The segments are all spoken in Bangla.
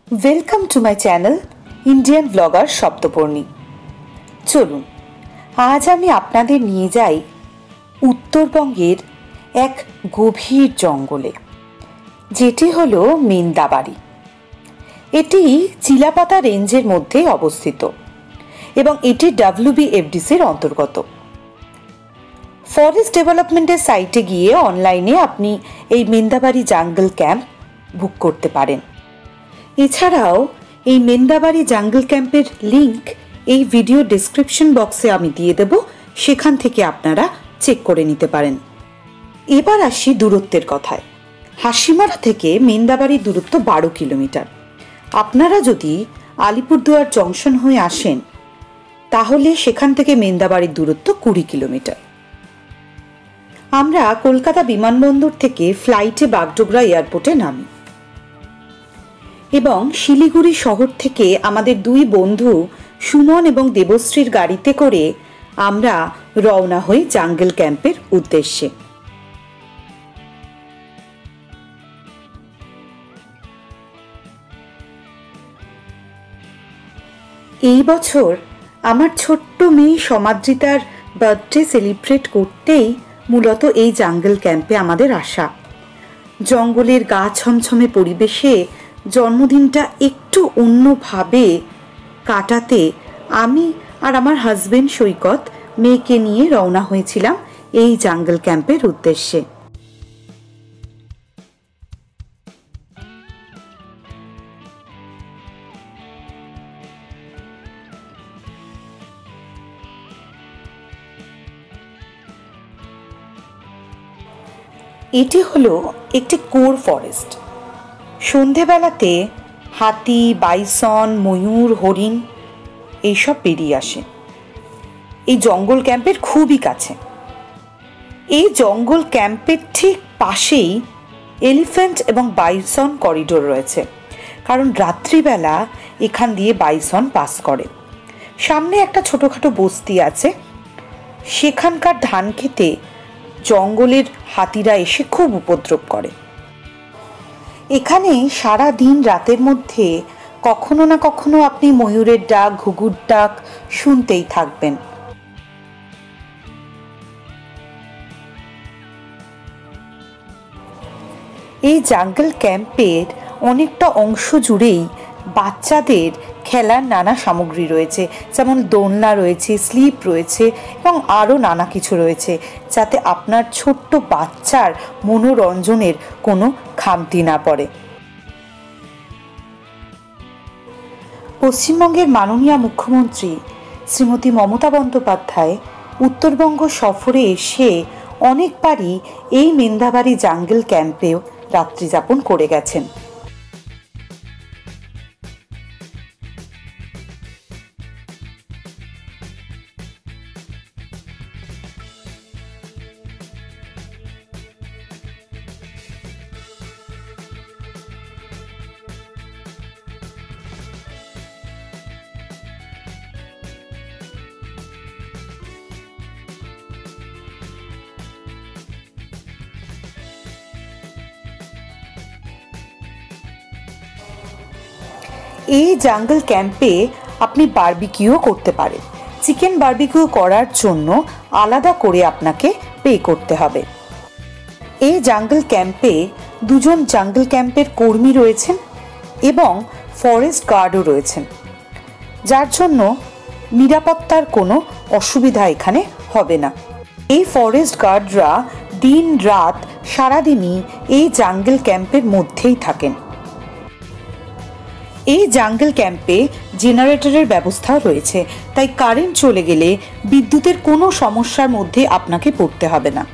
Welcome to my channel Indian blogger Shabdaparni. চলুন আজ আমি আপনাদের নিয়ে যাই উত্তরবঙ্গের এক গভীর জঙ্গলে, যেটি হলো মেন্দাবাড়ি। এটি চিলাপাতা রেঞ্জের মধ্যে অবস্থিত এবং এটি WBFDCর অন্তর্গত। ফরেস্ট ডেভেলপমেন্টের সাইটে গিয়ে অনলাইনে আপনি এই মেন্দাবাড়ি জাঙ্গল ক্যাম্প বুক করতে পারেন। এছাড়াও এই মেন্দাবাড়ি জাঙ্গল ক্যাম্পের লিংক এই ভিডিও ডেসক্রিপশন বক্সে আমি দিয়ে দেব, সেখান থেকে আপনারা চেক করে নিতে পারেন। এবার আসি দূরত্বের কথায়। হাসিমারা থেকে মেন্দাবাড়ির দূরত্ব 12 কিলোমিটার। আপনারা যদি আলিপুরদুয়ার জংশন হয়ে আসেন তাহলে সেখান থেকে মেন্দাবাড়ির দূরত্ব 20 কিলোমিটার। আমরা কলকাতা বিমানবন্দর থেকে ফ্লাইটে বাগডোগরা এয়ারপোর্টে নামি এবং শিলিগুড়ি শহর থেকে আমাদের দুই বন্ধু সুমন এবং দেবশ্রীর গাড়িতে করে আমরা রওনা হই জাঙ্গল ক্যাম্পের উদ্দেশ্যে। এই বছর আমার ছোট্ট মেয়ে সমাদ্রিতার বার্থডে সেলিব্রেট করতেই মূলত এই জাঙ্গল ক্যাম্পে আমাদের আসা। জঙ্গলের গা ছমছমে পরিবেশে জন্মদিনটা একটু অন্যভাবে কাটাতে আমি আর আমার হাজবেন্ড সৈকত মেয়েকে নিয়ে রওনা হয়েছিলাম এই জাঙ্গল ক্যাম্পের উদ্দেশ্যে। এটি হলো একটি কোর ফরেস্ট। সন্ধেবেলাতে হাতি, বাইসন, ময়ূর, হরিণ এইসব বেরিয়ে আসে এই জঙ্গল ক্যাম্পের খুবই কাছে। এই জঙ্গল ক্যাম্পের ঠিক পাশেই এলিফ্যান্ট এবং বাইসন করিডোর রয়েছে, কারণ রাত্রিবেলা এখান দিয়ে বাইসন পাস করে। সামনে একটা ছোটোখাটো বস্তি আছে, সেখানকার ধান খেতে জঙ্গলের হাতিরা এসে খুব উপদ্রব করে। এখানে সারা দিন রাতের মধ্যে কখনো না কখনো আপনি ময়ূরের ডাক, ঘুঘুর ডাক শুনতেই থাকবেন। এই জাঙ্গল ক্যাম্পের অনেকটা অংশ জুড়েই বাচ্চাদের খেলার নানা সামগ্রী রয়েছে, যেমন দোলনা রয়েছে, স্লিপ রয়েছে এবং আরও নানা কিছু রয়েছে, যাতে আপনার ছোট্ট বাচ্চার মনোরঞ্জনের কোনো খামতি না পড়ে। পশ্চিমবঙ্গের মাননীয় মুখ্যমন্ত্রী শ্রীমতী মমতা বন্দ্যোপাধ্যায় উত্তরবঙ্গ সফরে এসে অনেকবারই এই মেন্দাবাড়ি জাঙ্গল ক্যাম্পেও রাত্রি যাপন করে গেছেন। এই জাঙ্গল ক্যাম্পে আপনি বারবিকিউ করতে পারেন। চিকেন বারবিকিউ করার জন্য আলাদা করে আপনাকে পে করতে হবে। এই জাঙ্গল ক্যাম্পে দুজন জাঙ্গল ক্যাম্পের কর্মী রয়েছেন এবং ফরেস্ট গার্ডও রয়েছেন, যার জন্য নিরাপত্তার কোনো অসুবিধা এখানে হবে না। এই ফরেস্ট গার্ডরা দিন রাত সারাদিনই এই জাঙ্গল ক্যাম্পের মধ্যেই থাকেন। এই জাঙ্গল ক্যাম্পে জেনারেটরের ব্যবস্থাও রয়েছে, তাই কারেন্ট চলে গেলে বিদ্যুতের কোনো সমস্যার মধ্যে আপনাকে পড়তে হবে না।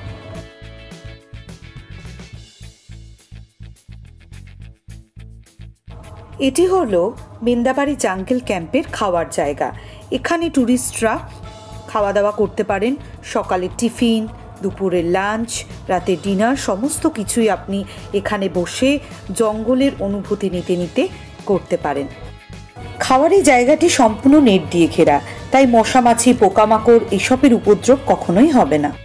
এটি হলো মেন্দাবাড়ি জাঙ্গল ক্যাম্পের খাওয়ার জায়গা। এখানে ট্যুরিস্টরা খাওয়া দাওয়া করতে পারেন। সকালের টিফিন, দুপুরের লাঞ্চ, রাতের ডিনার সমস্ত কিছুই আপনি এখানে বসে জঙ্গলের অনুভূতি নিতে নিতে করতে পারেন। খাওয়ার এই জায়গাটি সম্পূর্ণ নেট দিয়ে ঘেরা, তাই মশা মাছি, পোকামাকড় এসবের উপদ্রব কখনোই হবে না।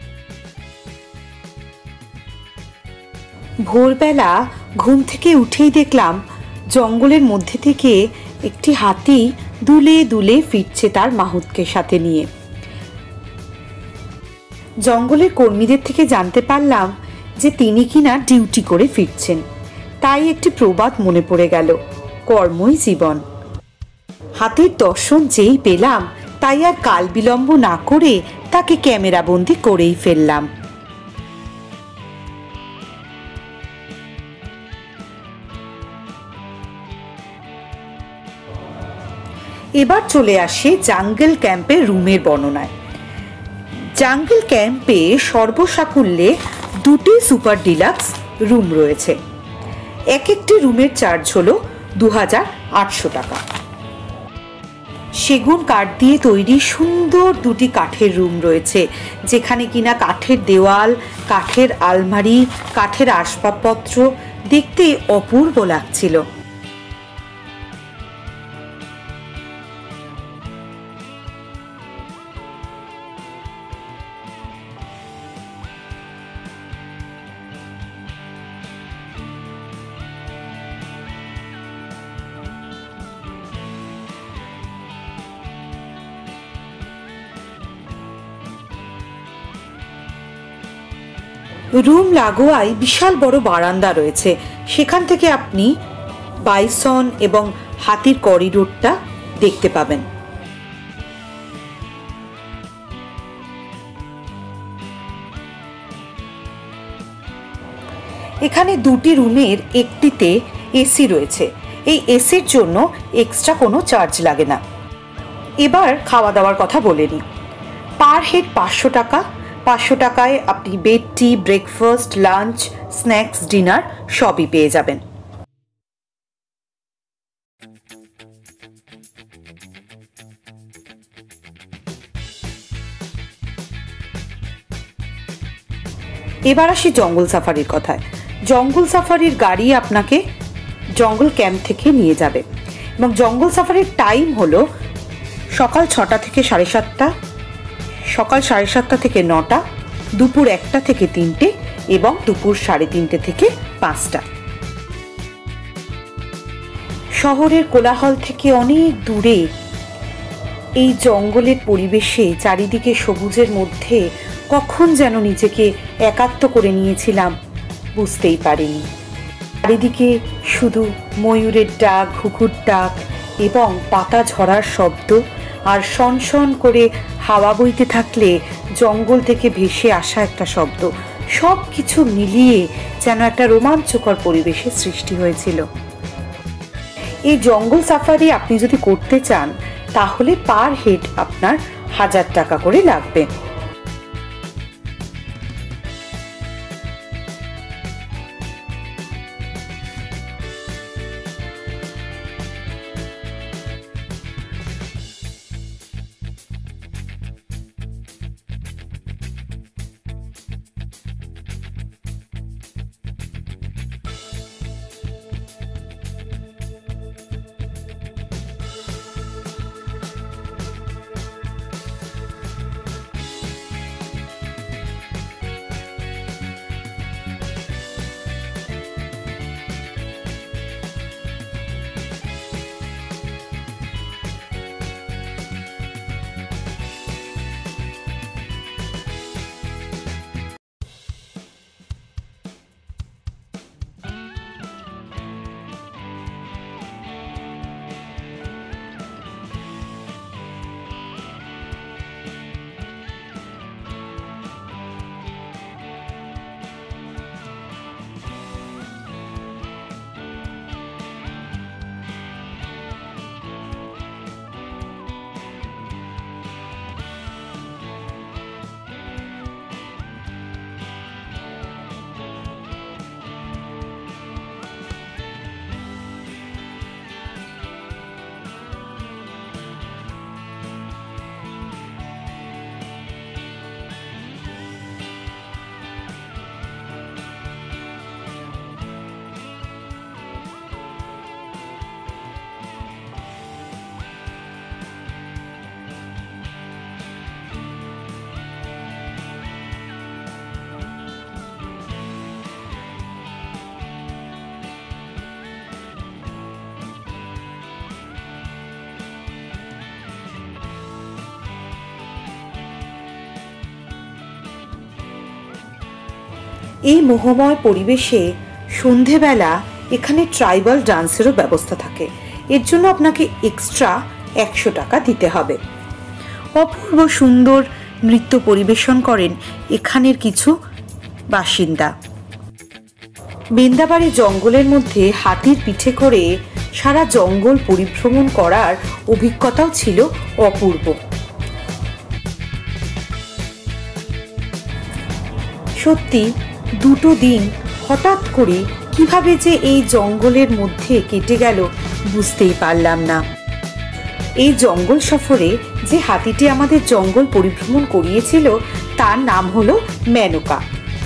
ভোরবেলা ঘুম থেকে উঠেই দেখলাম জঙ্গলের মধ্যে থেকে একটি হাতি দুলে দুলে ফিরছে তার মাহুতকে সাথে নিয়ে। জঙ্গলের কর্মীদের থেকে জানতে পারলাম যে তিনি কিনা ডিউটি করে ফিরছেন। তাই একটি প্রবাদ মনে পড়ে গেল, কর্মই জীবন। হাতির দর্শন যেই পেলাম তাই আর কাল বিলম্ব না করে তাকে ক্যামেরাবন্দি করেই ফেললাম। এবার চলে আসে জাঙ্গল ক্যাম্পের রুমের বর্ণনায়। জাঙ্গল ক্যাম্পে সর্বসাকুল্যে 2টি সুপার ডিলাক্স রুম রয়েছে। এক একটি রুমের চার্জ হলো 2800 টাকা। সেগুন কাঠ দিয়ে তৈরি সুন্দর 2টি কাঠের রুম রয়েছে, যেখানে কিনা কাঠের দেওয়াল, কাঠের আলমারি, কাঠের আসবাবপত্র দেখতে অপূর্ব লাগছিল। রুম লাগোয়াই বিশাল বড় বারান্দা রয়েছে, সেখান থেকে আপনি বাইসন এবং হাতির করিডোরটা দেখতে পাবেন। এখানে 2টি রুমের একটিতে এসি রয়েছে। এই এসির জন্য এক্সট্রা কোনো চার্জ লাগে না। এবার খাওয়া দাওয়ার কথা বলে নিই। পার হেড 500 টাকা। 500 টাকায় আপনি bed tea, breakfast, lunch, snacks, dinner সবই পেয়ে যাবেন। এবার আসি জঙ্গল সাফারির কথায়। জঙ্গল সাফারির গাড়ি আপনাকে জঙ্গল ক্যাম্প থেকে নিয়ে যাবে এবং জঙ্গল সাফারির টাইম হলো সকাল 6টা থেকে 7:30, সকাল 7:30 থেকে 9টা, দুপুর 1টা থেকে 3টে এবং দুপুর 3:30 থেকে 5টা। শহরের কোলাহল থেকে অনেক দূরে এই জঙ্গলের পরিবেশে চারিদিকে সবুজের মধ্যে কখন যেন নিজেকে একাত্ম করে নিয়েছিলাম বুঝতেই পারিনি। চারিদিকে শুধু ময়ূরের ডাক, ঘুঘুর ডাক এবং পাতা ঝরার শব্দ, আর শনশন করে হাওয়া বইতে থাকলে জঙ্গল থেকে ভেসে আসা একটা শব্দ, সব কিছু মিলিয়ে যেন একটা রোমাঞ্চকর পরিবেশের সৃষ্টি হয়েছিল। এই জঙ্গল সাফারি আপনি যদি করতে চান তাহলে পার হেড আপনার 1000 টাকা করে লাগবে। এই মোহময় পরিবেশে সন্ধেবেলা এখানে ট্রাইবাল ডান্সেরও ব্যবস্থা থাকে। এর জন্য আপনাকে এক্সট্রা 100 টাকা দিতে হবে। অপূর্ব সুন্দর নৃত্য পরিবেশন করেন এখানের কিছু বাসিন্দা। মেন্দাবাড়ি জঙ্গলের মধ্যে হাতির পিঠে করে সারা জঙ্গল পরিভ্রমণ করার অভিজ্ঞতাও ছিল অপূর্ব। সত্যি 2 দিন হঠাৎ করে কিভাবে যে এই জঙ্গলের মধ্যে কেটে গেল বুঝতেই পারলাম না। এই জঙ্গল সফরে যে হাতিটি আমাদের জঙ্গল পরিভ্রমণ করিয়েছিল তার নাম হলো মেনকা।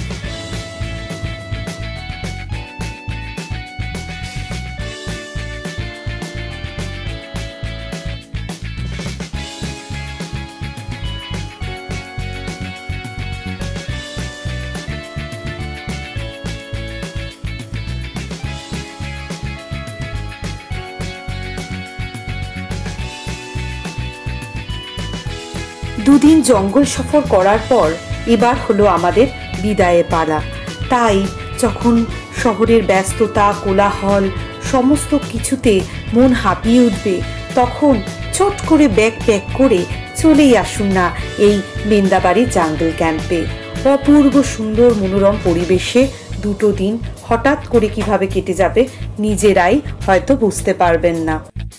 দুদিন জঙ্গল সফর করার পর এবার হলো আমাদের বিদায়ের পালা। তাই যখন শহরের ব্যস্ততা, কোলাহল সমস্ত কিছুতে মন হাঁপিয়ে উঠবে, তখন চট করে ব্যাগ প্যাক করে চলেই আসুন না এই মেন্দাবাড়ি জাঙ্গল ক্যাম্পে। অপূর্ব সুন্দর মনোরম পরিবেশে 2 দিন হঠাৎ করে কিভাবে কেটে যাবে নিজেরাই হয়তো বুঝতে পারবেন না।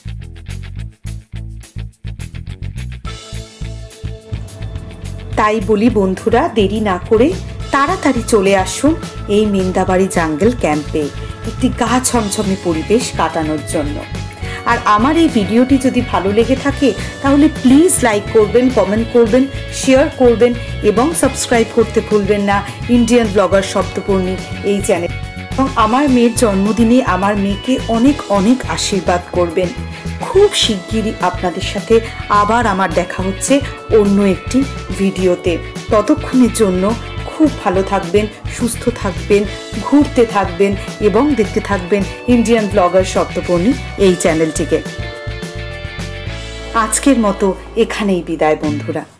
তাই বলি বন্ধুরা, দেরি না করে তাড়াতাড়ি চলে আসুন এই মেন্দাবাড়ি জাঙ্গল ক্যাম্পে একটি গা ছমছমে পরিবেশ কাটানোর জন্য। আর আমার এই ভিডিওটি যদি ভালো লেগে থাকে তাহলে প্লিজ লাইক করবেন, কমেন্ট করবেন, শেয়ার করবেন এবং সাবস্ক্রাইব করতে ভুলবেন না ইন্ডিয়ান ব্লগার সপ্তপর্ণী এই চ্যানেল। এবং আমার মেয়ের জন্মদিনে আমার মেয়েকে অনেক অনেক আশীর্বাদ করবেন। খুব শিগগিরই আপনাদের সাথে আবার আমার দেখা হচ্ছে অন্য একটি ভিডিওতে। ততক্ষণের জন্য খুব ভালো থাকবেন, সুস্থ থাকবেন, ঘুরতে থাকবেন এবং দেখতে থাকবেন ইন্ডিয়ান ব্লগার সপ্তপর্ণী এই চ্যানেলটিকে। আজকের মতো এখানেই বিদায় বন্ধুরা।